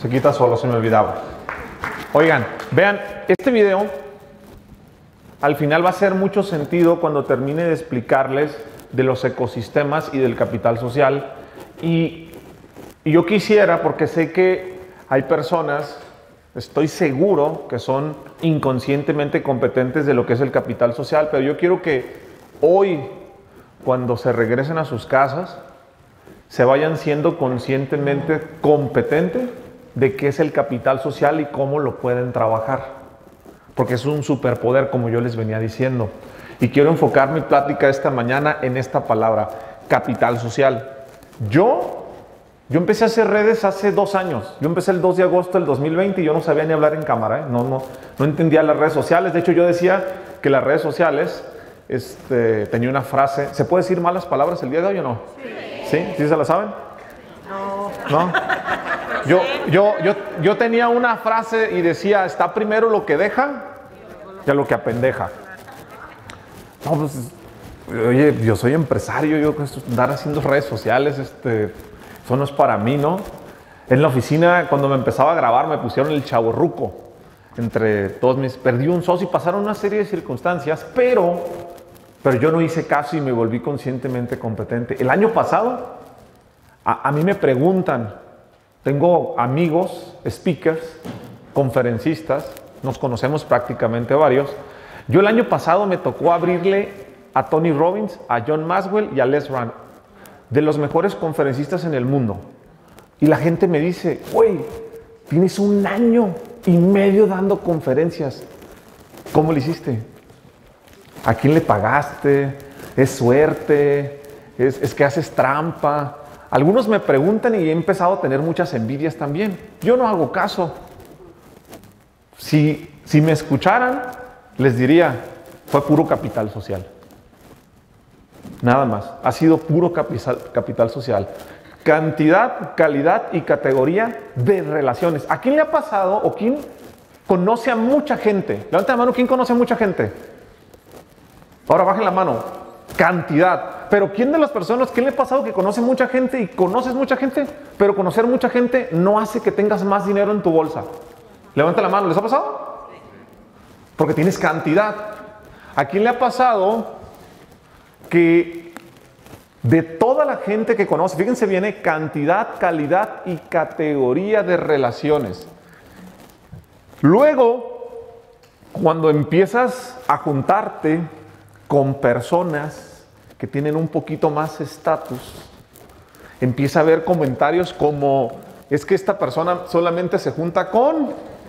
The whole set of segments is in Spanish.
Se quita solo, se me olvidaba. Oigan, vean, este video al final va a hacer mucho sentido cuando termine de explicarles de los ecosistemas y del capital social. Y yo quisiera, porque sé que hay personas, estoy seguro que son inconscientemente competentes de lo que es el capital social, pero yo quiero que hoy, cuando se regresen a sus casas, se vayan siendo conscientemente competentes de qué es el capital social y cómo lo pueden trabajar. Porque es un superpoder, como yo les venía diciendo. Y quiero enfocar mi plática esta mañana en esta palabra, capital social. Yo empecé a hacer redes hace 2 años. Yo empecé el 2 de agosto del 2020 y yo no sabía ni hablar en cámara, ¿eh? No entendía las redes sociales. De hecho, yo decía que las redes sociales tenía una frase. ¿Se puede decir malas palabras el día de hoy o no? Sí. ¿Sí se la saben? No. Yo tenía una frase y decía, está primero lo que deja que lo que apendeja. No, pues, oye, yo soy empresario, yo andar haciendo redes sociales, eso no es para mí, ¿no? En la oficina, cuando me empezaba a grabar, me pusieron el chavorruco. Entre todos perdí un socio y pasaron una serie de circunstancias, pero yo no hice caso y me volví conscientemente competente. El año pasado, a mí me preguntan, tengo amigos, speakers, conferencistas, nos conocemos prácticamente varios. Yo el año pasado me tocó abrirle a Tony Robbins, a John Maxwell y a Les Brown, de los mejores conferencistas en el mundo. Y la gente me dice, güey, tienes 1 año y medio dando conferencias. ¿Cómo lo hiciste? ¿A quién le pagaste? ¿Es suerte? ¿Es que haces trampa? Algunos me preguntan y he empezado a tener muchas envidias también. Yo no hago caso. Si me escucharan, les diría, fue puro capital social. Nada más. Ha sido puro capital social. Cantidad, calidad y categoría de relaciones. ¿A quién le ha pasado o quién conoce a mucha gente? Levanta la mano, ¿quién conoce a mucha gente? Ahora bajen la mano. Cantidad. Pero ¿quién de las personas, quién le ha pasado que conoce mucha gente y conoces mucha gente, pero conocer mucha gente no hace que tengas más dinero en tu bolsa? Levanta la mano, ¿les ha pasado? Porque tienes cantidad. ¿A quién le ha pasado que de toda la gente que conoce, fíjense, viene cantidad, calidad y categoría de relaciones? Luego, cuando empiezas a juntarte con personas que tienen un poquito más estatus, empieza a haber comentarios como, es que esta persona solamente se junta con,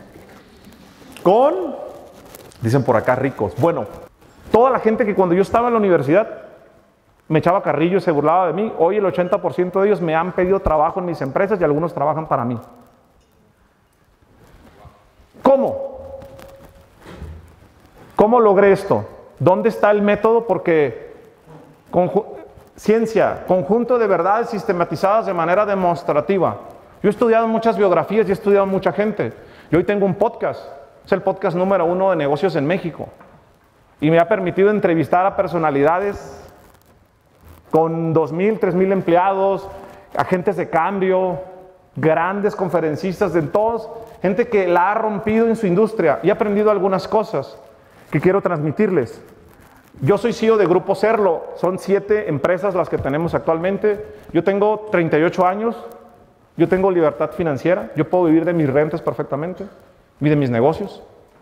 dicen por acá, ricos. Bueno, toda la gente que cuando yo estaba en la universidad me echaba carrillo y se burlaba de mí, hoy el 80% de ellos me han pedido trabajo en mis empresas y algunos trabajan para mí. ¿Cómo? ¿Cómo logré esto? ¿Dónde está el método? Porque ciencia, conjunto de verdades sistematizadas de manera demostrativa. Yo he estudiado muchas biografías y he estudiado mucha gente. Y hoy tengo un podcast, es el podcast número 1 de negocios en México. Y me ha permitido entrevistar a personalidades con 2,000, 3,000 empleados, agentes de cambio, grandes conferencistas de todos, gente que la ha rompido en su industria y he aprendido algunas cosas que quiero transmitirles. Yo soy CEO de Grupo Serlo, son 7 empresas las que tenemos actualmente. Yo tengo 38 años, yo tengo libertad financiera, yo puedo vivir de mis rentas perfectamente y de mis negocios.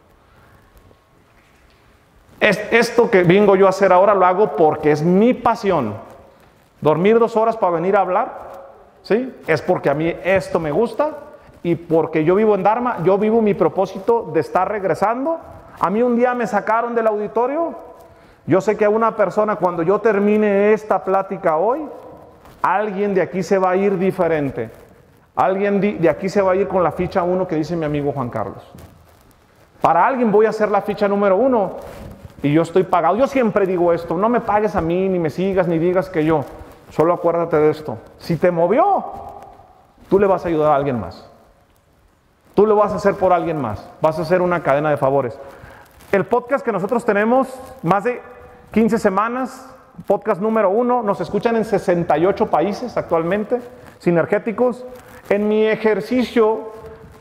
Esto que vengo yo a hacer ahora lo hago porque es mi pasión. Dormir 2 horas para venir a hablar, ¿sí? Es porque a mí esto me gusta y porque yo vivo en Dharma, yo vivo mi propósito de estar regresando. A mí un día me sacaron del auditorio. Yo sé que a una persona, cuando yo termine esta plática hoy, alguien de aquí se va a ir diferente. Alguien de aquí se va a ir con la ficha 1 que dice mi amigo Juan Carlos. Para alguien voy a hacer la ficha número 1 y yo estoy pagado. Yo siempre digo esto, no me pagues a mí, ni me sigas, ni digas que yo. Solo acuérdate de esto. Si te movió, tú le vas a ayudar a alguien más. Tú lo vas a hacer por alguien más. Vas a hacer una cadena de favores. El podcast que nosotros tenemos, más de 15 semanas, podcast número 1, nos escuchan en 68 países actualmente, sinergéticos. En mi ejercicio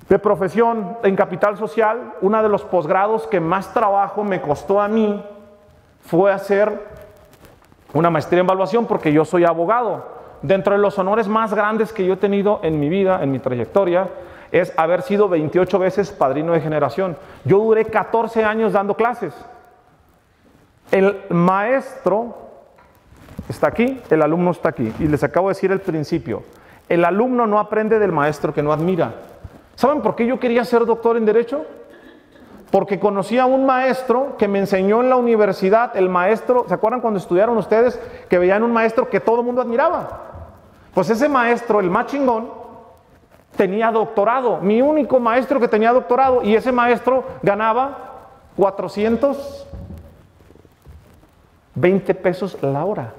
De profesión, en Capital Social, uno de los posgrados que más trabajo me costó a mí fue hacer una maestría en evaluación, porque yo soy abogado. Dentro de los honores más grandes que yo he tenido en mi vida, en mi trayectoria, es haber sido 28 veces padrino de generación. Yo duré 14 años dando clases. El maestro está aquí, el alumno está aquí. Y les acabo de decir al principio, el alumno no aprende del maestro que no admira. ¿Saben por qué yo quería ser doctor en Derecho? Porque conocí a un maestro que me enseñó en la universidad, el maestro, ¿se acuerdan cuando estudiaron ustedes que veían un maestro que todo el mundo admiraba? Pues ese maestro, el más chingón, tenía doctorado, mi único maestro que tenía doctorado, y ese maestro ganaba 420 pesos la hora.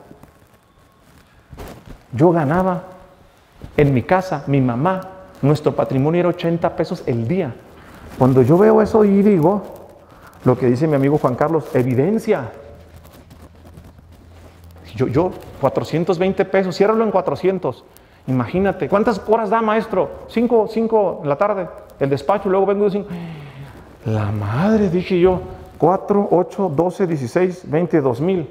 Yo ganaba en mi casa, mi mamá, nuestro patrimonio era 80 pesos el día. Cuando yo veo eso y digo, lo que dice mi amigo Juan Carlos, evidencia. Yo 420 pesos, ciérralo en 400. Imagínate, ¿cuántas horas da, maestro? 5 en la tarde, el despacho, luego vengo de 5. La madre, dije yo, 4, 8, 12, 16, 20, 2000.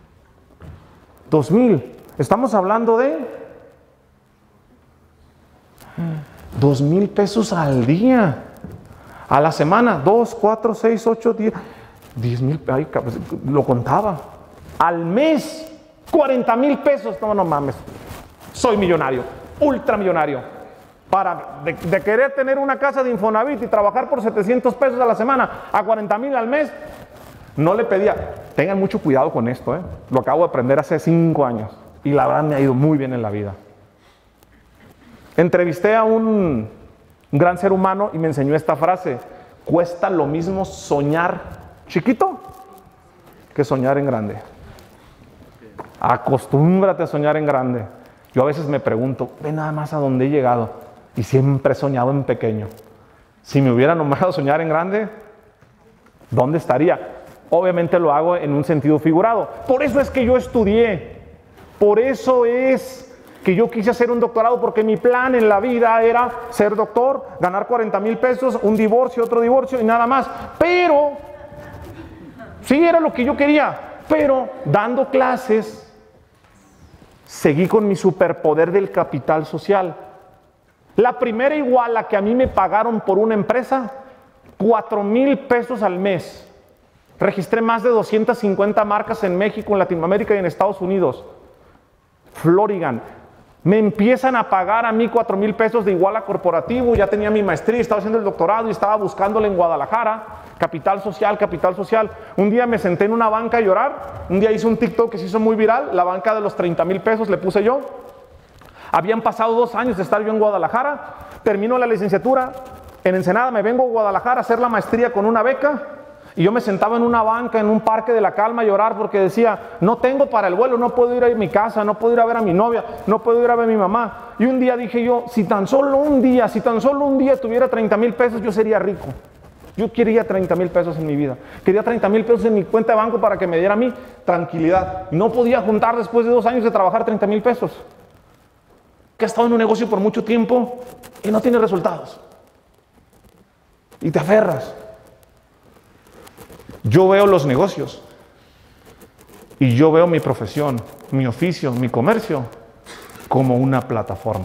2000. Estamos hablando de 2000 pesos al día. A la semana, 2, 4, 6, 8, 10, 10,000, lo contaba. Al mes, 40,000 pesos. No mames, soy millonario, ultramillonario. De querer tener una casa de Infonavit y trabajar por 700 pesos a la semana, a 40,000 al mes, no le pedía. Tengan mucho cuidado con esto, lo acabo de aprender hace 5 años y la verdad me ha ido muy bien en la vida. Entrevisté a un gran ser humano y me enseñó esta frase: cuesta lo mismo soñar chiquito que soñar en grande. Acostúmbrate a soñar en grande. Yo a veces me pregunto, ve nada más a dónde he llegado, y siempre he soñado en pequeño. Si me hubiera nombrado soñar en grande, ¿dónde estaría? Obviamente lo hago en un sentido figurado. Por eso es que yo estudié, por eso es que yo quise hacer un doctorado, porque mi plan en la vida era ser doctor, ganar 40,000 pesos, un divorcio, otro divorcio y nada más. Pero, sí, era lo que yo quería, pero dando clases, seguí con mi superpoder del capital social. La primera iguala que a mí me pagaron por una empresa, 4,000 pesos al mes. Registré más de 250 marcas en México, en Latinoamérica y en Estados Unidos. Florigan. Me empiezan a pagar a mí 4,000 pesos de iguala corporativo. Ya tenía mi maestría, estaba haciendo el doctorado y estaba buscándole en Guadalajara. Capital social, capital social. Un día me senté en una banca a llorar. Un día hice un TikTok que se hizo muy viral. La banca de los 30,000 pesos le puse yo. Habían pasado 2 años de estar yo en Guadalajara. Termino la licenciatura en Ensenada. Me vengo a Guadalajara a hacer la maestría con una beca. Y yo me sentaba en una banca, en un parque de la Calma a llorar, porque decía, no tengo para el vuelo, no puedo ir a mi casa, no puedo ir a ver a mi novia, no puedo ir a ver a mi mamá. Y un día dije yo, si tan solo un día tuviera 30,000 pesos, yo sería rico. Yo quería 30,000 pesos en mi vida. Quería 30,000 pesos en mi cuenta de banco para que me diera a mí tranquilidad. Y no podía juntar después de 2 años de trabajar 30,000 pesos. Que he estado en un negocio por mucho tiempo y no tiene resultados. Y te aferras. Yo veo los negocios y yo veo mi profesión, mi oficio, mi comercio como una plataforma.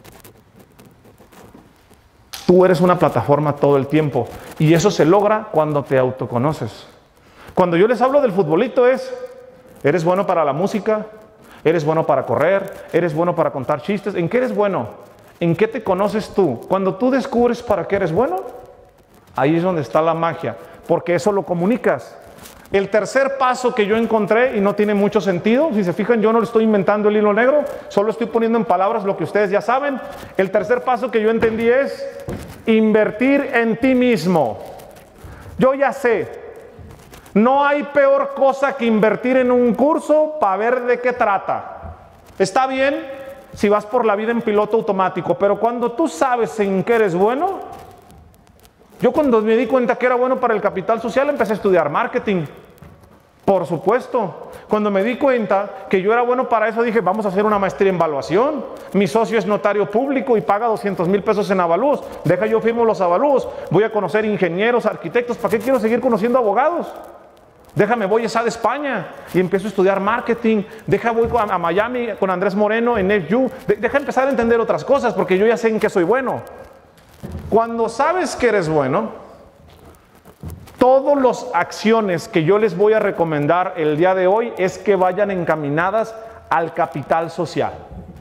Tú eres una plataforma todo el tiempo y eso se logra cuando te autoconoces. Cuando yo les hablo del futbolito eres bueno para la música, eres bueno para correr, eres bueno para contar chistes. ¿En qué eres bueno? ¿En qué te conoces tú? Cuando tú descubres para qué eres bueno, ahí es donde está la magia. Porque eso lo comunicas. El tercer paso que yo encontré, y no tiene mucho sentido, si se fijan, yo no le estoy inventando el hilo negro, solo estoy poniendo en palabras lo que ustedes ya saben. El tercer paso que yo entendí es invertir en ti mismo. Yo ya sé, no hay peor cosa que invertir en un curso para ver de qué trata. Está bien si vas por la vida en piloto automático, pero cuando tú sabes en qué eres bueno. Yo cuando me di cuenta que era bueno para el capital social empecé a estudiar marketing, por supuesto. Cuando me di cuenta que yo era bueno para eso, dije, vamos a hacer una maestría en evaluación. Mi socio es notario público y paga 200,000 pesos en avalúos. Deja, yo firmo los avalúos. Voy a conocer ingenieros, arquitectos. ¿Para qué quiero seguir conociendo abogados? Déjame, voy a España y empiezo a estudiar marketing. Deja, voy a Miami con Andrés Moreno en NetU. Deja empezar a entender otras cosas porque yo ya sé en qué soy bueno. Cuando sabes que eres bueno, todas las acciones que yo les voy a recomendar el día de hoy es que vayan encaminadas al capital social.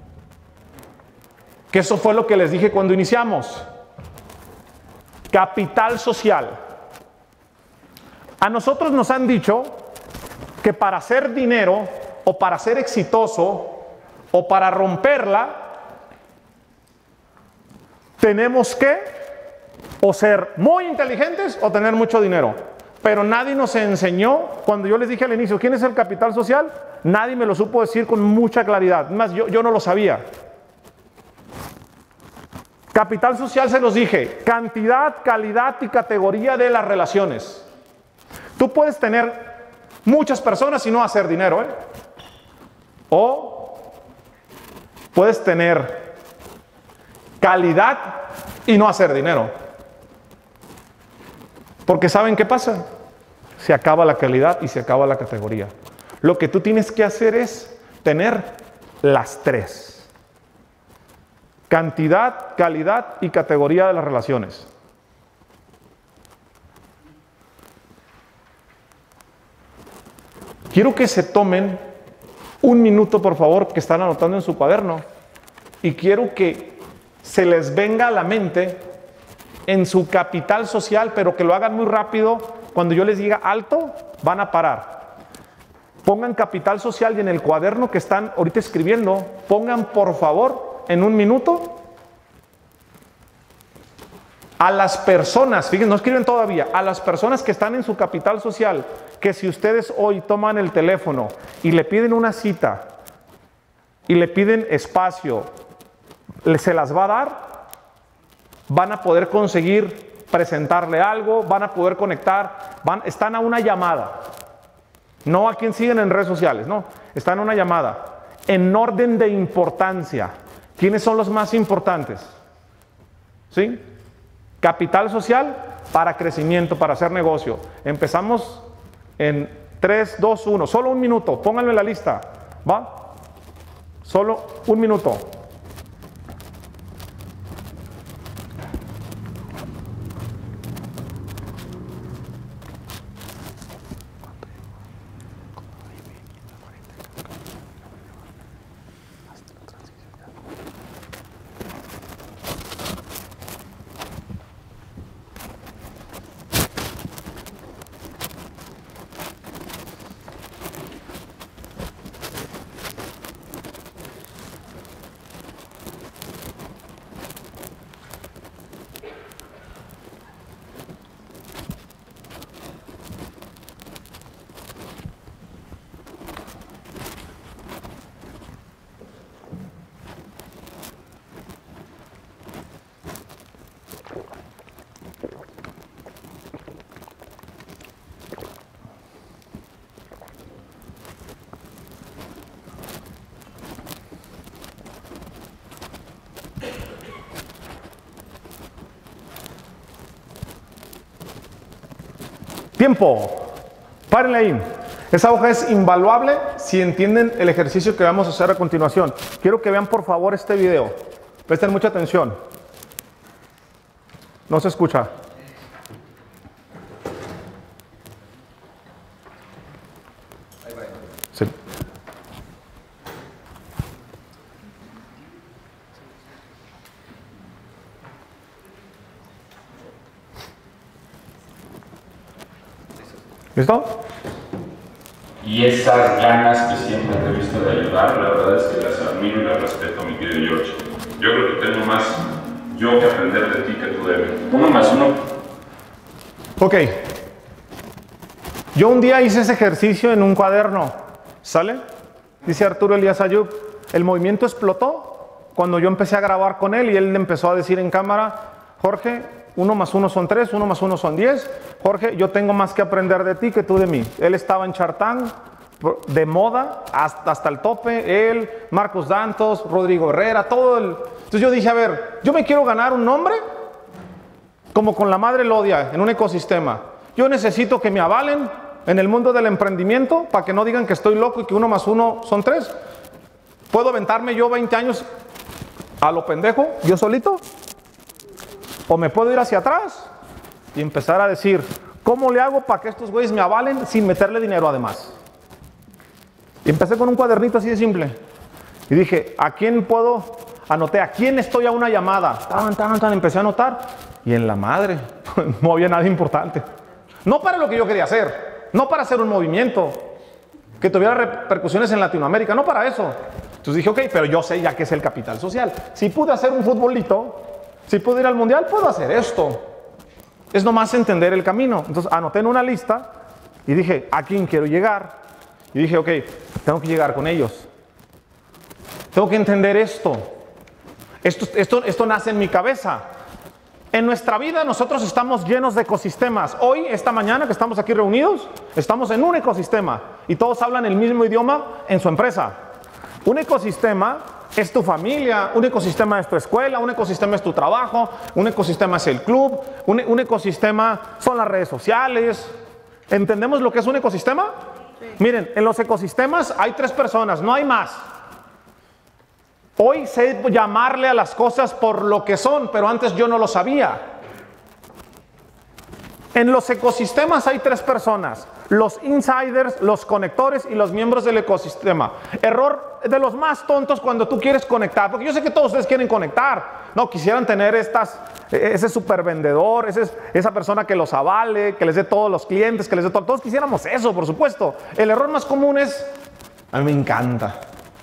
Que eso fue lo que les dije cuando iniciamos. Capital social. A nosotros nos han dicho que para hacer dinero o para ser exitoso o para romperla, tenemos que o ser muy inteligentes o tener mucho dinero. Pero nadie nos enseñó, cuando yo les dije al inicio, ¿quién es el capital social? Nadie me lo supo decir con mucha claridad. Más, yo no lo sabía. Capital social, se los dije, cantidad, calidad y categoría de las relaciones. Tú puedes tener muchas personas y no hacer dinero, ¿eh? O puedes tener calidad y no hacer dinero. Porque ¿saben qué pasa? Se acaba la calidad y se acaba la categoría. Lo que tú tienes que hacer es tener las tres. Cantidad, calidad y categoría de las relaciones. Quiero que se tomen un minuto, por favor, que están anotando en su cuaderno. Y quiero que se les venga a la mente en su capital social, pero que lo hagan muy rápido. Cuando yo les diga alto, van a parar. Pongan capital social y en el cuaderno que están ahorita escribiendo, pongan por favor en un minuto a las personas, fíjense, no escriben todavía, a las personas que están en su capital social, que si ustedes hoy toman el teléfono y le piden una cita y le piden espacio, se las va a dar. Van a poder conseguir presentarle algo, van a poder conectar, están a una llamada. No a quien siguen en redes sociales, no, están a una llamada. En orden de importancia, ¿quiénes son los más importantes? ¿Sí? Capital social para crecimiento, para hacer negocio. Empezamos en 3, 2, 1, solo un minuto, pónganlo en la lista, ¿va? Solo un minuto. Tiempo. Párenle ahí. Esa hoja es invaluable si entienden el ejercicio que vamos a hacer a continuación. Quiero que vean por favor este video. Presten mucha atención. No se escucha. Sí. ¿Listo? Y esas ganas que siempre te he visto de ayudar, la verdad es que las admiro y las respeto, mi querido George. Yo creo que tengo más yo que aprender de ti que tú de mí. 1 más 1. Ok. Yo un día hice ese ejercicio en un cuaderno. ¿Sale? Dice Arturo Elías Ayub. El movimiento explotó cuando yo empecé a grabar con él y él empezó a decir en cámara, Jorge, 1 más 1 son 3, 1 más 1 son 10. Jorge, yo tengo más que aprender de ti que tú de mí. Él estaba en Shark Tank, de moda hasta el tope, él, Marcos Dantos, Rodrigo Herrera, todo el... Entonces yo dije, a ver, yo me quiero ganar un nombre como con la madre Lodia en un ecosistema. Yo necesito que me avalen en el mundo del emprendimiento para que no digan que estoy loco y que 1 más 1 son 3. ¿Puedo aventarme yo 20 años a lo pendejo, yo solito? ¿O me puedo ir hacia atrás y empezar a decir, ¿cómo le hago para que estos güeyes me avalen sin meterle dinero además? Y empecé con un cuadernito así de simple. Y dije, ¿a quién puedo? Anoté, ¿a quién estoy a una llamada? Empecé a anotar. Y en la madre, no había nada importante. No para lo que yo quería hacer. No para hacer un movimiento que tuviera repercusiones en Latinoamérica. No para eso. Entonces dije, ok, pero yo sé ya qué es el capital social. Si pude hacer un futbolito, si pude ir al mundial, puedo hacer esto. Es nomás entender el camino. Entonces anoté en una lista y dije, ¿a quién quiero llegar? Y dije, ok, tengo que llegar con ellos. Tengo que entender esto. Esto nace en mi cabeza. En nuestra vida nosotros estamos llenos de ecosistemas. Hoy, esta mañana que estamos aquí reunidos, estamos en un ecosistema y todos hablan el mismo idioma en su empresa. Un ecosistema es tu familia, un ecosistema es tu escuela, un ecosistema es tu trabajo, un ecosistema es el club, un ecosistema son las redes sociales. ¿Entendemos lo que es un ecosistema? Sí. Miren, en los ecosistemas hay 3 personas, no hay más. Hoy sé llamarle a las cosas por lo que son, pero antes yo no lo sabía. En los ecosistemas hay 3 personas: los insiders, los conectores y los miembros del ecosistema. Error de los más tontos cuando tú quieres conectar, porque yo sé que todos ustedes quieren conectar. No, quisieran tener ese super vendedor, esa persona que los avale, que les dé todos los clientes, que les dé todo. Todos quisiéramos eso, por supuesto. El error más común es, a mí me encanta.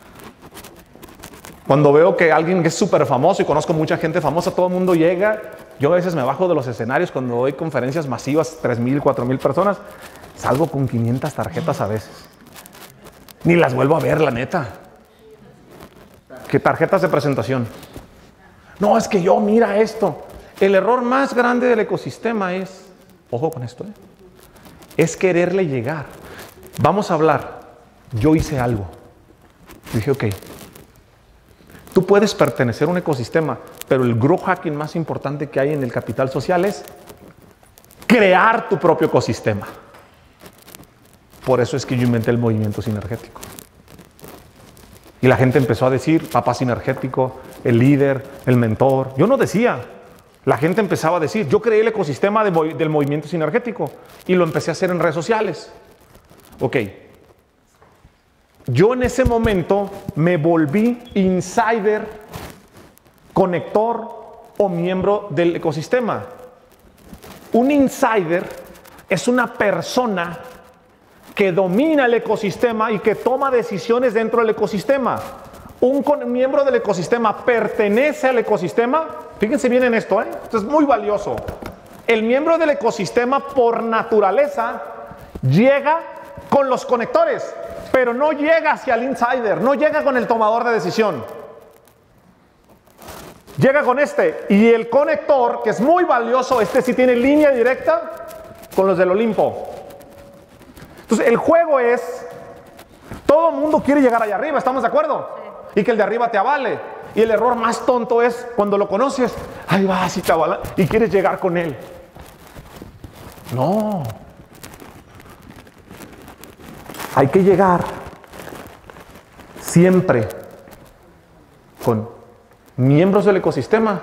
Cuando veo que alguien que es súper famoso, y conozco mucha gente famosa, todo el mundo llega, yo a veces me bajo de los escenarios cuando doy conferencias masivas, 3,000, 4,000 personas, salgo con 500 tarjetas a veces. Ni las vuelvo a ver, la neta. ¿Qué tarjetas de presentación? No, es que yo, mira esto. El error más grande del ecosistema es, ojo con esto, es quererle llegar. Vamos a hablar. Yo hice algo. Dije, ok. Tú puedes pertenecer a un ecosistema, pero el growth hacking más importante que hay en el capital social es crear tu propio ecosistema. Por eso es que yo inventé el movimiento sinergético. Y la gente empezó a decir, papá sinergético, el líder, el mentor. Yo no decía. La gente empezaba a decir, yo creé el ecosistema del movimiento sinergético y lo empecé a hacer en redes sociales. Ok. Yo en ese momento me volví insider, conector o miembro del ecosistema. Un insider es una persona que domina el ecosistema y que toma decisiones dentro del ecosistema. Un miembro del ecosistema pertenece al ecosistema. Fíjense bien en esto, esto es muy valioso. El miembro del ecosistema por naturaleza llega con los conectores, pero no llega hacia el insider, no llega con el tomador de decisión. Llega con y el conector, que es muy valioso, sí tiene línea directa con los del Olimpo. Entonces el juego es, todo el mundo quiere llegar allá arriba, ¿estamos de acuerdo? Sí. Y que el de arriba te avale. Y el error más tonto es cuando lo conoces, ahí vas y te avala, y quieres llegar con él. No. Hay que llegar siempre con miembros del ecosistema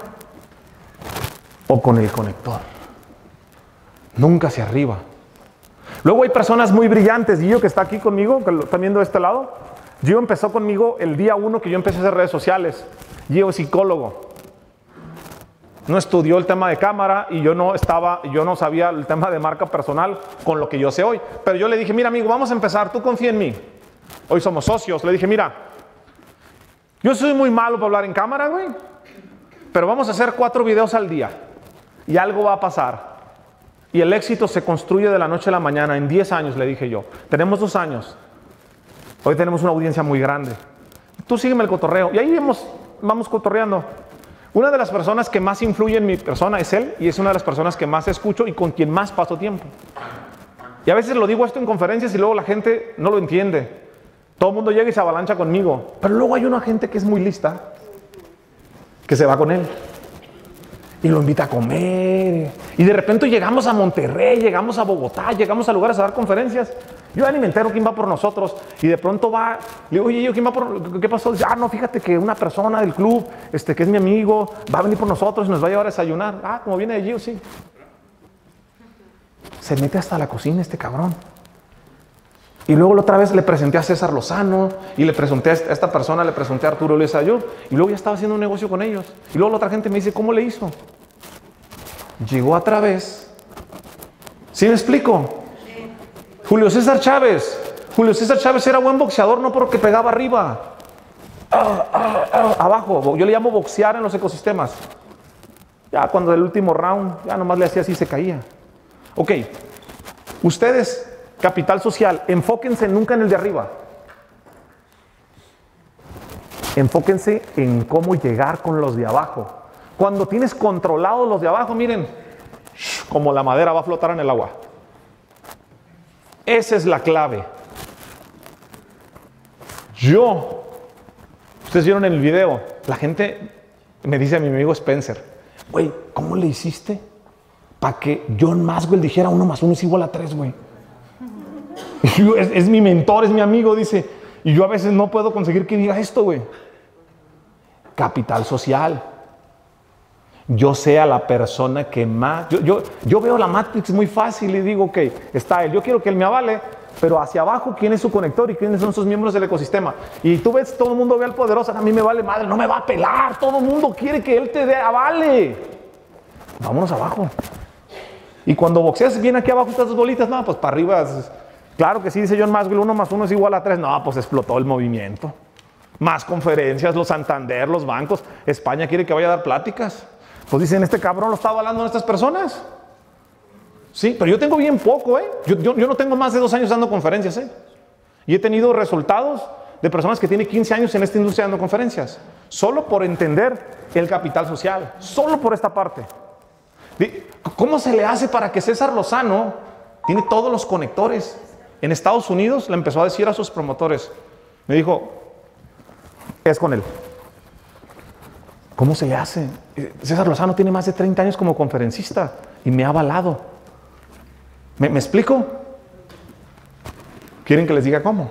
o con el conector. Nunca hacia arriba. Luego hay personas muy brillantes. Gio, que está aquí conmigo, que lo están viendo de este lado. Gio empezó conmigo el día 1 que yo empecé a hacer redes sociales. Gio es psicólogo. No estudió el tema de cámara y yo no sabía el tema de marca personal con lo que yo sé hoy. Pero yo le dije, mira amigo, vamos a empezar, tú confía en mí. Hoy somos socios. Le dije, mira, yo soy muy malo para hablar en cámara, güey, pero vamos a hacer 4 videos al día y algo va a pasar. Y el éxito se construye de la noche a la mañana. En 10 años, le dije yo. Tenemos 2 años. Hoy tenemos una audiencia muy grande. Tú sígueme el cotorreo. Y ahí vamos cotorreando. Una de las personas que más influye en mi persona es él, y es una de las personas que más escucho y con quien más paso tiempo. Y a veces lo digo esto en conferencias y luego la gente no lo entiende. Todo el mundo llega y se avalancha conmigo. Pero luego hay una gente que es muy lista, que se va con él. Y lo invita a comer. Y de repente llegamos a Monterrey, llegamos a Bogotá, llegamos a lugares a dar conferencias. Yo ya ni me entero quién va por nosotros. Y de pronto va, le digo, oye, ¿quién va por? ¿Qué pasó? Dice, no, fíjate que una persona del club, que es mi amigo, va a venir por nosotros y nos va a llevar a desayunar. Como viene de allí, sí. Se mete hasta la cocina este cabrón. Y luego la otra vez le presenté a César Lozano y le presenté a esta persona, le presenté a Arturo Luis Ayub, y luego ya estaba haciendo un negocio con ellos. Y luego la otra gente me dice, ¿cómo le hizo? Llegó a través. ¿Sí me explico? Julio César Chávez. Julio César Chávez era buen boxeador no porque pegaba arriba. Abajo. Yo le llamo boxear en los ecosistemas. Ya cuando el último round, ya nomás le hacía así y se caía. Ok. Ustedes, capital social, enfóquense nunca en el de arriba. Enfóquense en cómo llegar con los de abajo. Cuando tienes controlados los de abajo, miren, como la madera va a flotar en el agua. Esa es la clave. Ustedes vieron en el video, la gente me dice a mi amigo Spencer, güey, ¿cómo le hiciste para que John Maxwell dijera 1 más 1 es igual a 3, güey? Es mi mentor, es mi amigo, dice, y yo a veces no puedo conseguir que diga esto, güey. Capital social. Yo sea la persona que más... Yo veo la Matrix muy fácil y digo, ok, está él. Yo quiero que él me avale, pero hacia abajo, ¿quién es su conector y quiénes son sus miembros del ecosistema? Y tú ves, todo el mundo ve al poderoso, a mí me vale madre, no me va a pelar. Todo el mundo quiere que él te dé avale. Vámonos abajo. Y cuando boxeas bien aquí abajo estas dos bolitas, no, pues para arriba... Claro que sí, dice John Maxwell, 1 más 1 es igual a 3. No, pues explotó el movimiento. Más conferencias, los Santander, los bancos. España quiere que vaya a dar pláticas. Pues dicen, este cabrón lo está avalando a estas personas. Sí, pero yo tengo bien poco, ¿eh? Yo no tengo más de 2 años dando conferencias, ¿eh? Y he tenido resultados de personas que tienen 15 años en esta industria dando conferencias. Solo por entender el capital social. Solo por esta parte. ¿Cómo se le hace para que César Lozano tiene todos los conectores? En Estados Unidos le empezó a decir a sus promotores. Me dijo, es con él. ¿Cómo se le hace? César Lozano tiene más de 30 años como conferencista y me ha avalado. ¿Me explico? ¿Quieren que les diga cómo?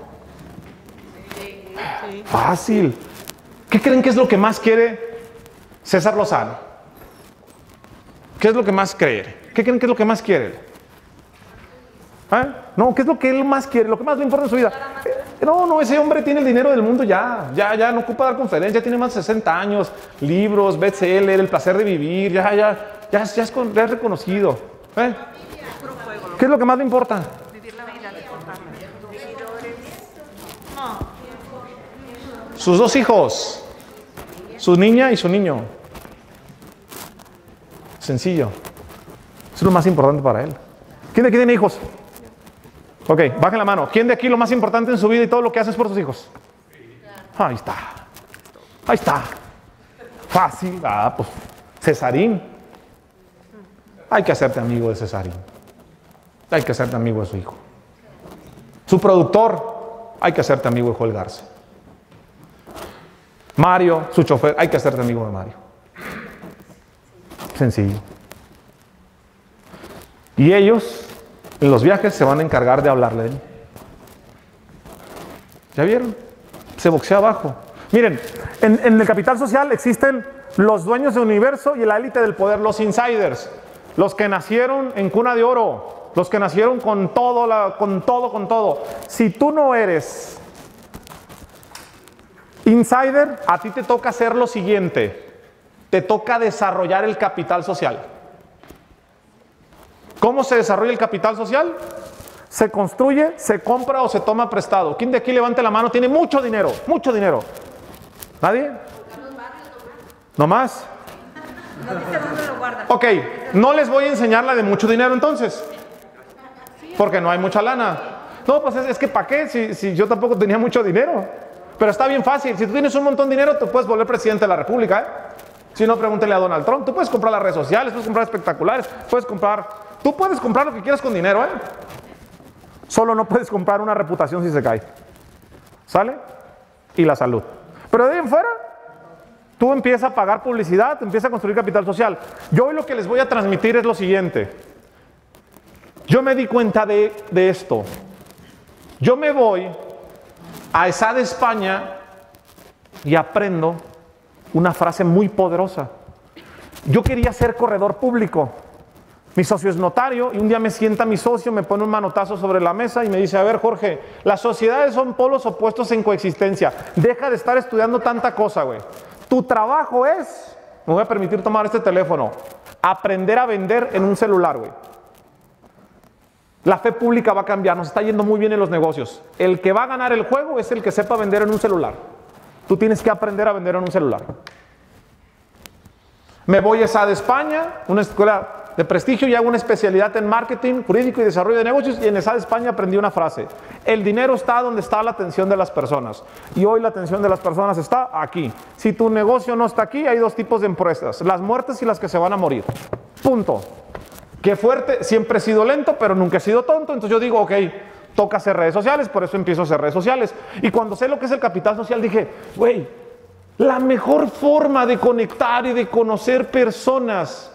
Sí. Fácil. ¿Qué creen que es lo que más quiere César Lozano? ¿Qué es lo que más quiere? ¿Qué creen que es lo que más quiere? No, ¿qué es lo que él más quiere? Lo que más le importa en su vida. No, ese hombre tiene el dinero del mundo ya no ocupa dar conferencias, ya tiene más de 60 años, libros, bestseller, el placer de vivir, ya es reconocido. ¿Qué es lo que más le importa? Vivir la vida, sus 2 hijos, su niña y su niño. Sencillo. Eso es lo más importante para él. ¿Quién de aquí tiene hijos? Ok, bajen la mano. ¿Quién de aquí lo más importante en su vida y todo lo que hace es por sus hijos? Ahí está. Ahí está. Fácil. Pues Cesarín. Hay que hacerte amigo de Cesarín. Hay que hacerte amigo de su hijo. Su productor, hay que hacerte amigo de Joel Garza. Mario, su chofer, hay que hacerte amigo de Mario. Sencillo. Y ellos, en los viajes, se van a encargar de hablarle de él. ¿Ya vieron? Se boxea abajo. Miren, en el capital social existen los dueños del universo y la élite del poder, los insiders. Los que nacieron en cuna de oro. Los que nacieron con todo, con todo. Si tú no eres insider, a ti te toca hacer lo siguiente. Te toca desarrollar el capital social. ¿Cómo se desarrolla el capital social? Se construye, se compra o se toma prestado. ¿Quién de aquí levante la mano? Tiene mucho dinero, mucho dinero. ¿Nadie? ¿No más? No dice dónde lo guardan. Ok, no les voy a enseñar la de mucho dinero entonces. Porque no hay mucha lana. No, pues es que ¿para qué? Si yo tampoco tenía mucho dinero. Pero está bien fácil. Si tú tienes un montón de dinero, te puedes volver presidente de la República, ¿eh? Si no, pregúntele a Donald Trump. Tú puedes comprar las redes sociales, puedes comprar espectaculares, tú puedes comprar lo que quieras con dinero, ¿eh? Solo no puedes comprar una reputación si se cae. ¿Sale? Y la salud. Pero de ahí en fuera, tú empiezas a pagar publicidad, empiezas a construir capital social. Yo hoy lo que les voy a transmitir es lo siguiente. Yo me di cuenta de esto. Yo me voy a ESADE España y aprendo una frase muy poderosa. Yo quería ser corredor público. Mi socio es notario y un día me sienta mi socio, me pone un manotazo sobre la mesa y me dice, a ver Jorge, las sociedades son polos opuestos en coexistencia. Deja de estar estudiando tanta cosa, güey. Tu trabajo es, me voy a permitir tomar este teléfono, aprender a vender en un celular, güey. La fe pública va a cambiar, nos está yendo muy bien en los negocios. El que va a ganar el juego es el que sepa vender en un celular. Tú tienes que aprender a vender en un celular. Me voy a ESADE España, una escuela de prestigio, y hago una especialidad en marketing, jurídico y desarrollo de negocios, y en ESADE España aprendí una frase: el dinero está donde está la atención de las personas, y hoy la atención de las personas está aquí. Si tu negocio no está aquí, hay dos tipos de empresas: las muertas y las que se van a morir. Punto. Qué fuerte, siempre he sido lento, pero nunca he sido tonto. Entonces yo digo, ok, toca hacer redes sociales, por eso empiezo a hacer redes sociales. Y cuando sé lo que es el capital social, dije, güey, la mejor forma de conectar y de conocer personas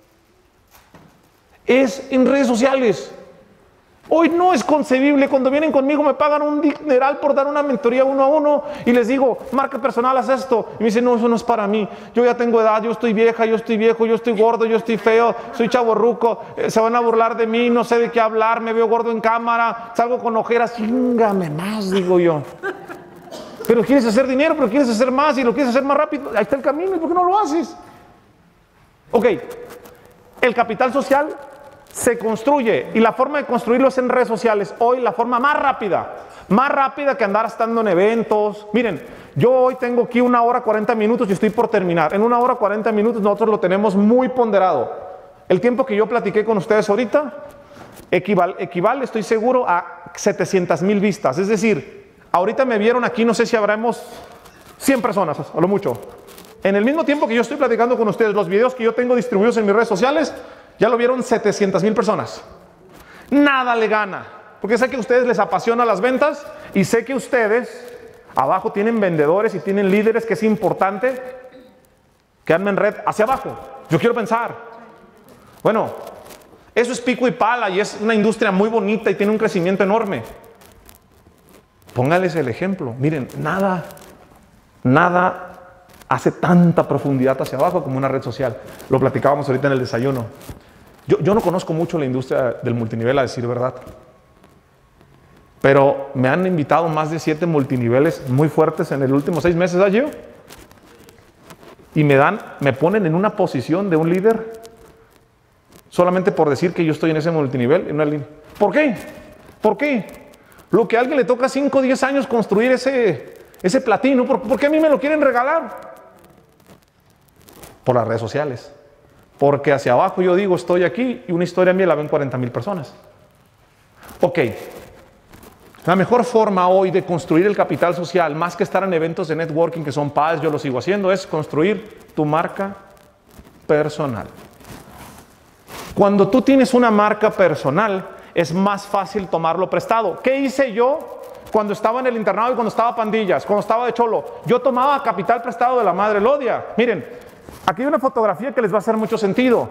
es en redes sociales. Hoy no es concebible, cuando vienen conmigo me pagan un dineral por dar una mentoría 1 a 1 y les digo, marca personal, haz esto. Y me dicen, no, eso no es para mí. Yo ya tengo edad, yo estoy vieja, yo estoy viejo, yo estoy gordo, yo estoy feo, soy chavorruco, se van a burlar de mí, no sé de qué hablar, me veo gordo en cámara, salgo con ojeras, chingame más, digo yo. Pero quieres hacer dinero, pero quieres hacer más y lo quieres hacer más rápido. Ahí está el camino, ¿y por qué no lo haces? Ok, el capital social se construye y la forma de construirlo es en redes sociales. Hoy la forma más rápida que andar estando en eventos. Miren, yo hoy tengo aquí 1 hora 40 minutos y estoy por terminar. En 1 hora 40 minutos nosotros lo tenemos muy ponderado. El tiempo que yo platiqué con ustedes ahorita equivale, estoy seguro, a 700,000 vistas. Es decir, ahorita me vieron aquí, no sé si habremos 100 personas, a lo mucho. En el mismo tiempo que yo estoy platicando con ustedes, los videos que yo tengo distribuidos en mis redes sociales, ya lo vieron 700,000 personas. Nada le gana, porque sé que a ustedes les apasiona las ventas y sé que ustedes abajo tienen vendedores y tienen líderes, que es importante que armen red hacia abajo. Yo quiero pensar, bueno, eso es pico y pala y es una industria muy bonita y tiene un crecimiento enorme. Póngales el ejemplo. Miren, nada hace tanta profundidad hacia abajo como una red social. Lo platicábamos ahorita en el desayuno. Yo no conozco mucho la industria del multinivel, a decir verdad. Pero me han invitado más de 7 multiniveles muy fuertes en el último 6 meses, ¿ah, Gio? Y me ponen en una posición de un líder solamente por decir que yo estoy en ese multinivel, en una línea. ¿Por qué? ¿Por qué? Lo que a alguien le toca 5 o 10 años construir ese platino, ¿por qué a mí me lo quieren regalar? Por las redes sociales. Porque hacia abajo yo digo, estoy aquí y una historia mía la ven 40,000 personas. Ok. La mejor forma hoy de construir el capital social, más que estar en eventos de networking que son padres, yo lo sigo haciendo, es construir tu marca personal. Cuando tú tienes una marca personal, es más fácil tomarlo prestado. ¿Qué hice yo cuando estaba en el internado y cuando estaba pandillas, cuando estaba de cholo? Yo tomaba capital prestado de la madre Lodia. Miren, aquí hay una fotografía que les va a hacer mucho sentido.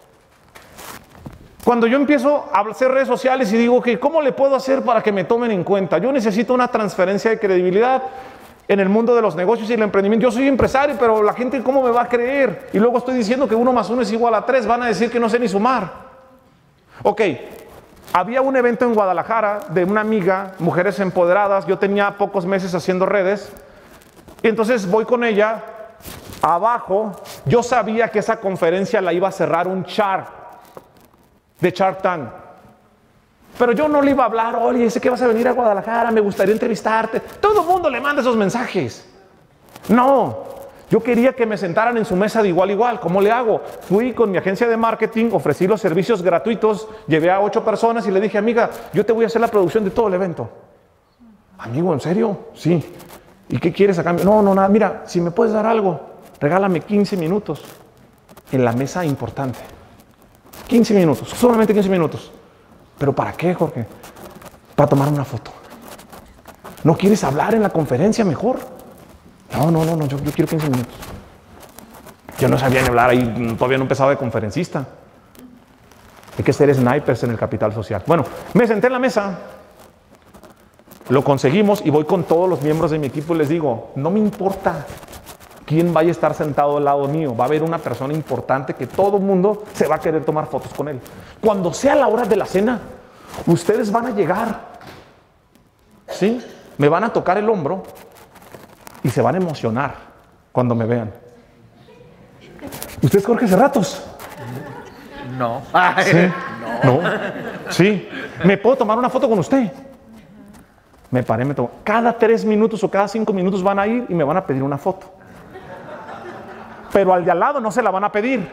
Cuando yo empiezo a hacer redes sociales y digo, que ¿cómo le puedo hacer para que me tomen en cuenta? Yo necesito una transferencia de credibilidad en el mundo de los negocios y el emprendimiento. Yo soy empresario, pero la gente ¿cómo me va a creer? Y luego estoy diciendo que 1 más 1 es igual a 3. Van a decir que no sé ni sumar. Ok, había un evento en Guadalajara de una amiga, Mujeres Empoderadas. Yo tenía pocos meses haciendo redes. Y entonces voy con ella. Abajo, yo sabía que esa conferencia la iba a cerrar un Shark de Shark Tank. Pero yo no le iba a hablar, oye, sé que vas a venir a Guadalajara, me gustaría entrevistarte. Todo el mundo le manda esos mensajes. No, yo quería que me sentaran en su mesa de igual a igual. ¿Cómo le hago? Fui con mi agencia de marketing, ofrecí los servicios gratuitos, llevé a 8 personas y le dije, amiga, yo te voy a hacer la producción de todo el evento. Amigo, ¿en serio? Sí. ¿Y qué quieres a cambio? No, nada, mira, si me puedes dar algo, regálame 15 minutos en la mesa importante. 15 minutos, solamente 15 minutos. ¿Pero para qué, Jorge? para tomar una foto. ¿No quieres hablar en la conferencia mejor? No, yo quiero 15 minutos. Yo no sabía ni hablar ahí, todavía no empezaba de conferencista. Hay que ser snipers en el capital social. Bueno, me senté en la mesa, lo conseguimos y voy con todos los miembros de mi equipo y les digo, no me importa quién vaya a estar sentado al lado mío, va a haber una persona importante que todo el mundo se va a querer tomar fotos con él. Cuando sea la hora de la cena, ustedes van a llegar, ¿sí? Me van a tocar el hombro y se van a emocionar cuando me vean. ¿Usted es Jorge Serratos? No. ¿Sí? No. Sí. ¿Me puedo tomar una foto con usted? Me paré, me tomo. Cada 3 minutos o cada 5 minutos van a ir y me van a pedir una foto. Pero al de al lado no se la van a pedir.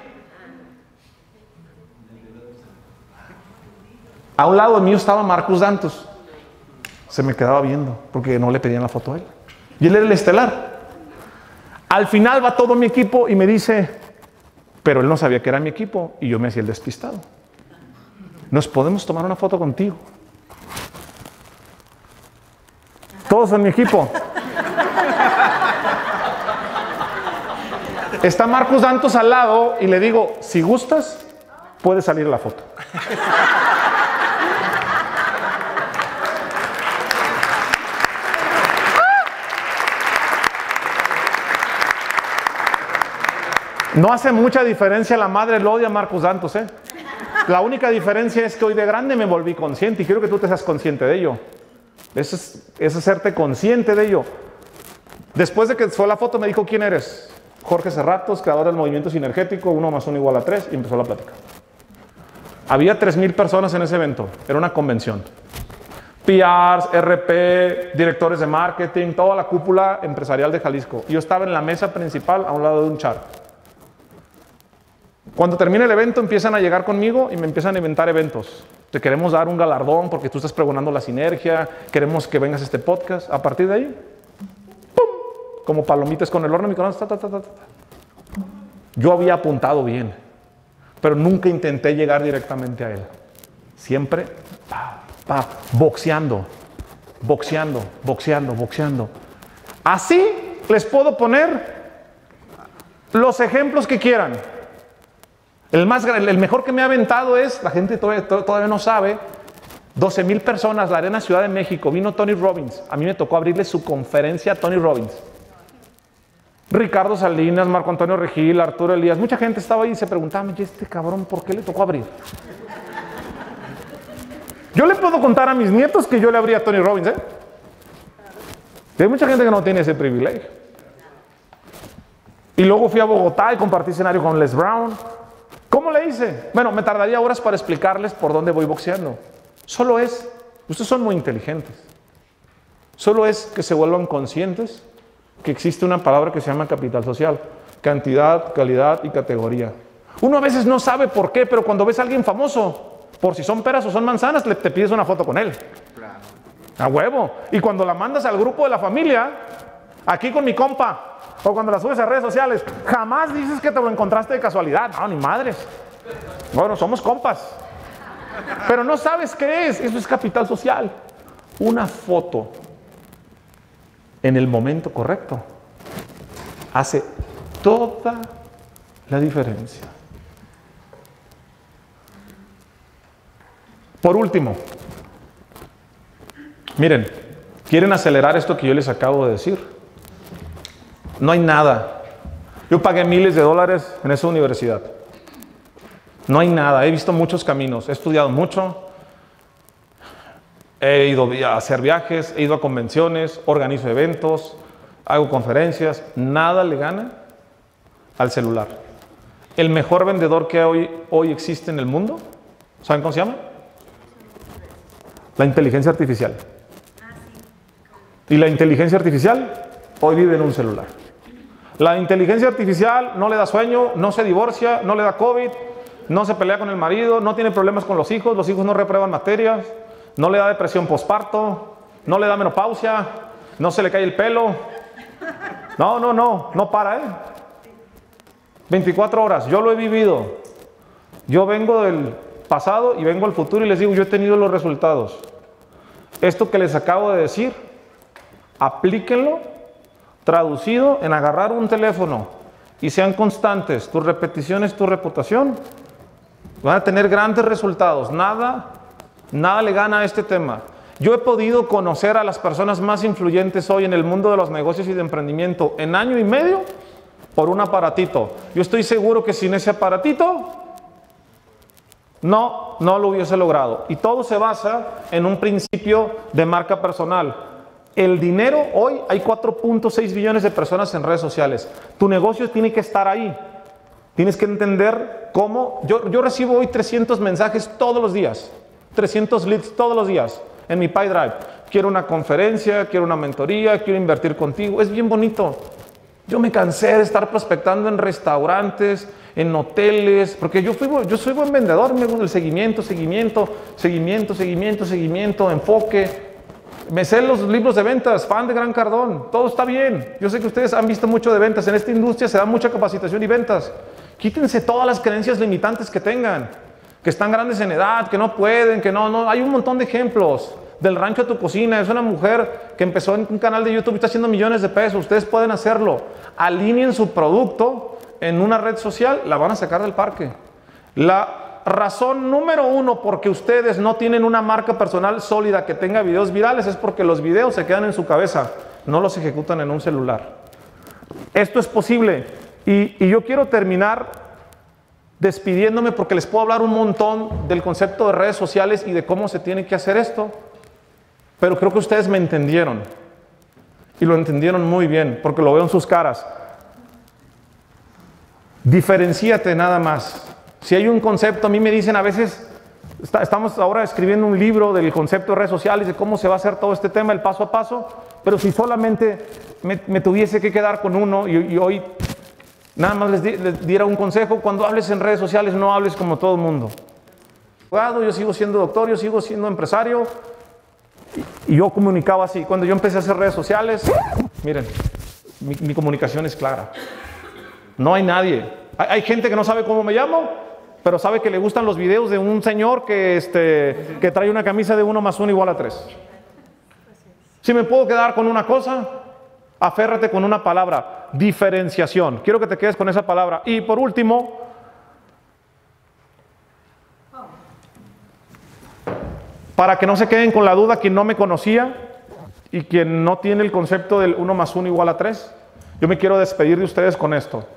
A un lado mío estaba Marcus Dantos. Se me quedaba viendo porque no le pedían la foto a él. Y él era el estelar. Al final va todo mi equipo y me dice, pero él no sabía que era mi equipo y yo me hacía el despistado. ¿Nos podemos tomar una foto contigo? Todos en mi equipo. Está Marcus Dantos al lado y le digo, si gustas, puede salir la foto. No hace mucha diferencia, la madre lo odia a Marcus Dantos, ¿eh? La única diferencia es que hoy de grande me volví consciente y quiero que tú te seas consciente de ello. Eso es serte consciente de ello. Después de que fue la foto me dijo, ¿quién eres? Jorge Serratos, creador del movimiento sinergético, 1 más 1 igual a 3, y empezó la plática. Había 3,000 personas en ese evento, era una convención. PRs, RP, directores de marketing, toda la cúpula empresarial de Jalisco. Yo estaba en la mesa principal a un lado de un char. Cuando termina el evento empiezan a llegar conmigo y me empiezan a inventar eventos. Te queremos dar un galardón porque tú estás pregonando la sinergia, queremos que vengas a este podcast. A partir de ahí, ¡pum! Como palomitas con el horno microondas. Yo había apuntado bien, pero nunca intenté llegar directamente a él. Siempre boxeando. Así les puedo poner los ejemplos que quieran. El mejor que me ha aventado es, la gente todavía no sabe, 12,000 personas, la Arena Ciudad de México, vino Tony Robbins. A mí me tocó abrirle su conferencia a Tony Robbins. Ricardo Salinas, Marco Antonio Regil, Arturo Elías, mucha gente estaba ahí y se preguntaba, ¿y este cabrón por qué le tocó abrir? Yo le puedo contar a mis nietos que yo le abrí a Tony Robbins, ¿eh? Y hay mucha gente que no tiene ese privilegio. Y luego fui a Bogotá y compartí escenario con Les Brown. ¿Cómo le hice? Bueno, me tardaría horas para explicarles por dónde voy boxeando. Solo es, ustedes son muy inteligentes, solo es que se vuelvan conscientes que existe una palabra que se llama capital social. Cantidad, calidad y categoría. Uno a veces no sabe por qué, pero cuando ves a alguien famoso, por si son peras o son manzanas, te pides una foto con él. A huevo. Y cuando la mandas al grupo de la familia, aquí con mi compa, o cuando la subes a redes sociales, jamás dices que te lo encontraste de casualidad. No, ni madres. Bueno, somos compas. Pero no sabes qué es. Eso es capital social. Una foto en el momento correcto hace toda la diferencia. Por último, miren, ¿quieren acelerar esto que yo les acabo de decir? No hay nada. Yo pagué miles de dólares en esa universidad. No hay nada. He visto muchos caminos. He estudiado mucho. He ido a hacer viajes. He ido a convenciones. Organizo eventos. Hago conferencias. Nada le gana al celular. El mejor vendedor que hoy existe en el mundo, ¿saben cómo se llama? La inteligencia artificial. Y la inteligencia artificial hoy vive en un celular. La inteligencia artificial no le da sueño, no se divorcia, no le da COVID, no se pelea con el marido, no tiene problemas con los hijos no reprueban materias, no le da depresión postparto, no le da menopausia, no se le cae el pelo. No para, 24 horas, yo lo he vivido. Yo vengo del pasado y vengo al futuro y les digo, yo he tenido los resultados. Esto que les acabo de decir, aplíquenlo, traducido en agarrar un teléfono y sean constantes. Tus repeticiones, tu reputación, van a tener grandes resultados. Nada le gana a este tema. Yo he podido conocer a las personas más influyentes hoy en el mundo de los negocios y de emprendimiento en año y medio por un aparatito. Yo estoy seguro que sin ese aparatito no lo hubiese logrado. Y todo se basa en un principio de marca personal. El dinero, hoy hay 4.6 billones de personas en redes sociales. Tu negocio tiene que estar ahí. Tienes que entender cómo. Yo recibo hoy 300 mensajes todos los días. 300 leads todos los días en mi PyDrive. Quiero una conferencia, quiero una mentoría, quiero invertir contigo. Es bien bonito. Yo me cansé de estar prospectando en restaurantes, en hoteles, porque yo soy buen vendedor, me gusta el seguimiento, enfoque. Me sé los libros de ventas, fan de Grant Cardone, todo está bien. Yo sé que ustedes han visto mucho de ventas, en esta industria se da mucha capacitación y ventas. Quítense todas las creencias limitantes que tengan, que están grandes en edad, que no pueden, que no. Hay un montón de ejemplos. Del rancho a tu cocina, es una mujer que empezó en un canal de YouTube y está haciendo millones de pesos. Ustedes pueden hacerlo. Alineen su producto en una red social, la van a sacar del parque. La razón número uno porque ustedes no tienen una marca personal sólida que tenga videos virales es porque los videos se quedan en su cabeza, no los ejecutan en un celular. Esto es posible y yo quiero terminar despidiéndome porque les puedo hablar un montón del concepto de redes sociales y de cómo se tiene que hacer esto. Pero creo que ustedes me entendieron. Y lo entendieron muy bien, porque lo veo en sus caras. Diferencíate nada más. Si hay un concepto, a mí me dicen a veces, estamos ahora escribiendo un libro del concepto de redes sociales, de cómo se va a hacer todo este tema, el paso a paso, pero si solamente me tuviese que quedar con uno y hoy nada más les diera un consejo, cuando hables en redes sociales no hables como todo el mundo. Yo sigo siendo doctor, yo sigo siendo empresario, y yo comunicaba así. Cuando yo empecé a hacer redes sociales, miren, mi comunicación es clara. No hay nadie. Hay gente que no sabe cómo me llamo, pero sabe que le gustan los videos de un señor que trae una camisa de 1 más 1 igual a 3. Si me puedo quedar con una cosa, aférrate con una palabra: diferenciación. Quiero que te quedes con esa palabra. Y por último, para que no se queden con la duda quien no me conocía y quien no tiene el concepto del 1 más 1 igual a 3, yo me quiero despedir de ustedes con esto.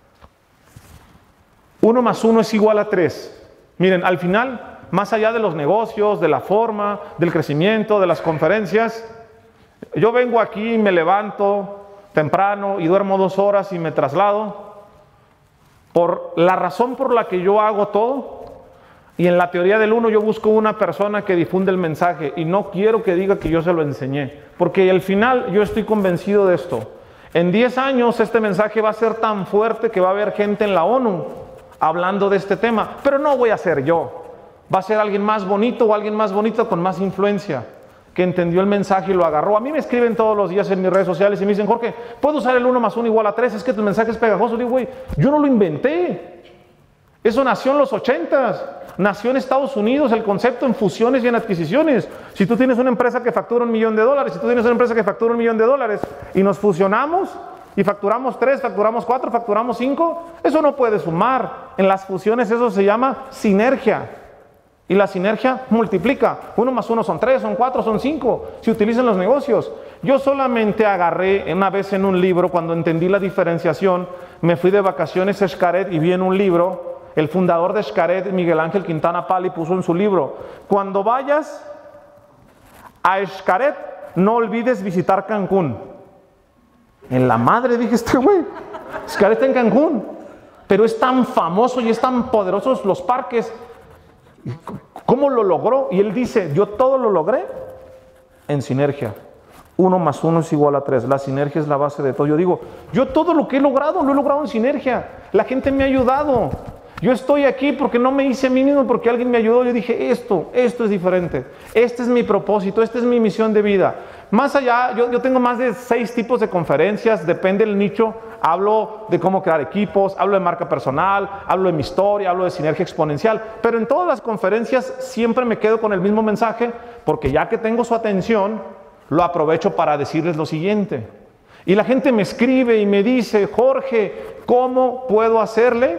1 más 1 es igual a 3. Miren, al final, más allá de los negocios, de la forma, del crecimiento, de las conferencias, yo vengo aquí y me levanto temprano y duermo 2 horas y me traslado por la razón por la que yo hago todo. Y en la teoría del 1 yo busco una persona que difunde el mensaje y no quiero que diga que yo se lo enseñé, porque al final yo estoy convencido de esto. En 10 años este mensaje va a ser tan fuerte que va a haber gente en la ONU hablando de este tema, pero no voy a ser yo. Va a ser alguien más bonito o alguien más bonito con más influencia, que entendió el mensaje y lo agarró. A mí me escriben todos los días en mis redes sociales y me dicen: Jorge, ¿puedo usar el 1 más 1 igual a 3? Es que tu mensaje es pegajoso. Digo, güey, yo no lo inventé. Eso nació en los 80s. Nació en Estados Unidos el concepto en fusiones y en adquisiciones. Si tú tienes una empresa que factura $1 millón, si tú tienes una empresa que factura $1 millón y nos fusionamos y facturamos 3, facturamos 4, facturamos 5, eso no puede sumar. En las fusiones eso se llama sinergia. Y la sinergia multiplica. 1 más 1 son 3, son 4, son 5. Se utilizan los negocios. Yo solamente agarré una vez en un libro, cuando entendí la diferenciación, me fui de vacaciones a Xcaret y vi en un libro. El fundador de Xcaret, Miguel Ángel Quintana Pali, puso en su libro: cuando vayas a Xcaret, no olvides visitar Cancún. En la madre, dije, este güey, Xcaret está en Cancún. Pero es tan famoso y es tan poderosos los parques. ¿Cómo lo logró? Y él dice: yo todo lo logré en sinergia. 1 más 1 es igual a 3. La sinergia es la base de todo. Yo digo, yo todo lo que he logrado, lo he logrado en sinergia. La gente me ha ayudado. Yo estoy aquí porque no me hice a mí mismo, porque alguien me ayudó. Yo dije, esto es diferente. Este es mi propósito, esta es mi misión de vida. Más allá, yo tengo más de 6 tipos de conferencias, depende del nicho. Hablo de cómo crear equipos, hablo de marca personal, hablo de mi historia, hablo de sinergia exponencial. Pero en todas las conferencias siempre me quedo con el mismo mensaje, porque ya que tengo su atención, lo aprovecho para decirles lo siguiente. Y la gente me escribe y me dice, Jorge, ¿cómo puedo hacerle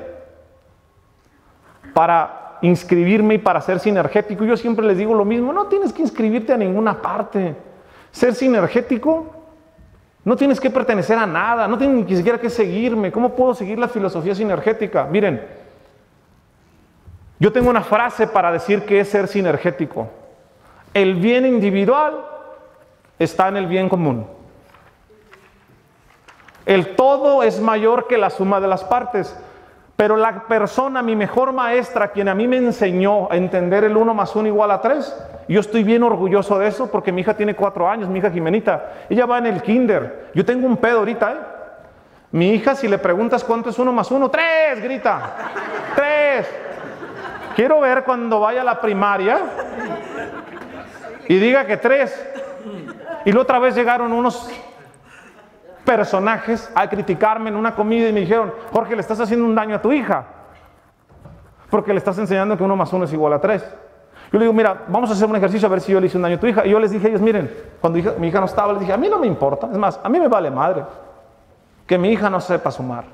para inscribirme y para ser sinergético? Yo siempre les digo lo mismo, no tienes que inscribirte a ninguna parte. Ser sinergético, no tienes que pertenecer a nada, no tienes ni siquiera que seguirme. ¿Cómo puedo seguir la filosofía sinergética? Miren, yo tengo una frase para decir qué es ser sinergético. El bien individual está en el bien común. El todo es mayor que la suma de las partes. Pero la persona, mi mejor maestra, quien a mí me enseñó a entender el 1 más 1 igual a 3, yo estoy bien orgulloso de eso porque mi hija tiene 4 años, mi hija Jimenita. Ella va en el kinder. Yo tengo un pedo ahorita, Mi hija, si le preguntas cuánto es 1 más 1, 3, grita. 3. Quiero ver cuando vaya a la primaria y diga que 3. Y la otra vez llegaron unos personajes a criticarme en una comida y me dijeron, Jorge, le estás haciendo un daño a tu hija porque le estás enseñando que 1 más 1 es igual a 3. Yo le digo, mira, vamos a hacer un ejercicio a ver si yo le hice un daño a tu hija. Y yo les dije a ellos, miren, cuando mi hija no estaba, les dije, a mí no me importa, es más, a mí me vale madre que mi hija no sepa sumar.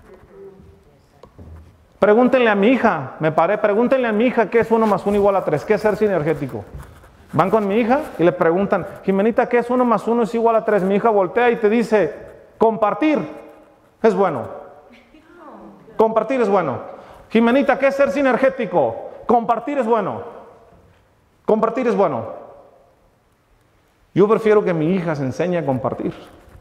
Pregúntenle a mi hija, pregúntenle a mi hija qué es 1 más 1 igual a 3, qué es ser sinergético. Van con mi hija y le preguntan, Jimenita, ¿qué es 1 más 1 es igual a 3? Mi hija voltea y te dice, compartir es bueno. Compartir es bueno. Jimenita, ¿qué es ser sinergético? Compartir es bueno. Compartir es bueno. Yo prefiero que mi hija se enseñe a compartir,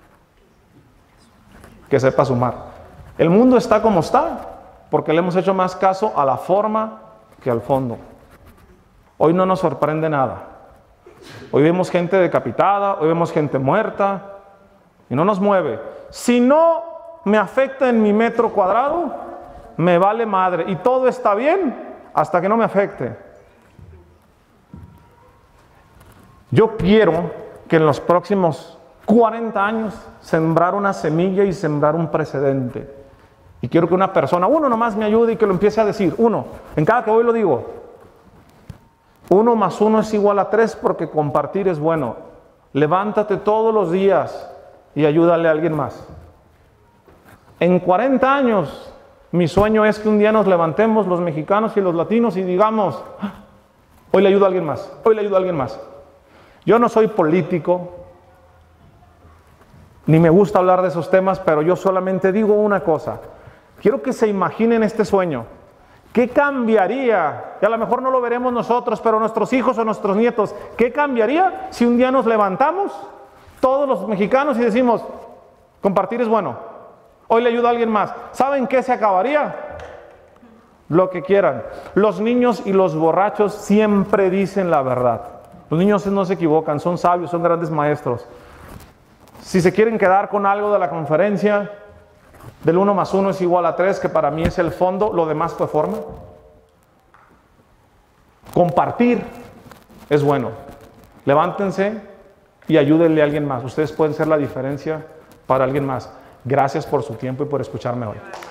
que sepa sumar. El mundo está como está, porque le hemos hecho más caso a la forma que al fondo. Hoy no nos sorprende nada. Hoy vemos gente decapitada, hoy vemos gente muerta y no nos mueve. Si no me afecta en mi metro cuadrado, me vale madre y todo está bien hasta que no me afecte. Yo quiero que en los próximos 40 años sembrar una semilla y sembrar un precedente. Y quiero que una persona, uno nomás me ayude y que lo empiece a decir, uno, en cada que voy lo digo. 1 más 1 es igual a 3 porque compartir es bueno. Levántate todos los días y ayúdale a alguien más. En 40 años, mi sueño es que un día nos levantemos los mexicanos y los latinos y digamos, hoy le ayudo a alguien más, hoy le ayudo a alguien más. Yo no soy político, ni me gusta hablar de esos temas, pero yo solamente digo una cosa. Quiero que se imaginen este sueño. ¿Qué cambiaría? Y a lo mejor no lo veremos nosotros, pero nuestros hijos o nuestros nietos. ¿Qué cambiaría si un día nos levantamos, todos los mexicanos, y decimos, compartir es bueno, hoy le ayudo a alguien más? ¿Saben qué se acabaría? Lo que quieran. Los niños y los borrachos siempre dicen la verdad. Los niños no se equivocan, son sabios, son grandes maestros. Si se quieren quedar con algo de la conferencia, del 1 más 1 es igual a 3, que para mí es el fondo, lo demás fue forma. Compartir es bueno. Levántense y ayúdenle a alguien más. Ustedes pueden ser la diferencia para alguien más. Gracias por su tiempo y por escucharme hoy.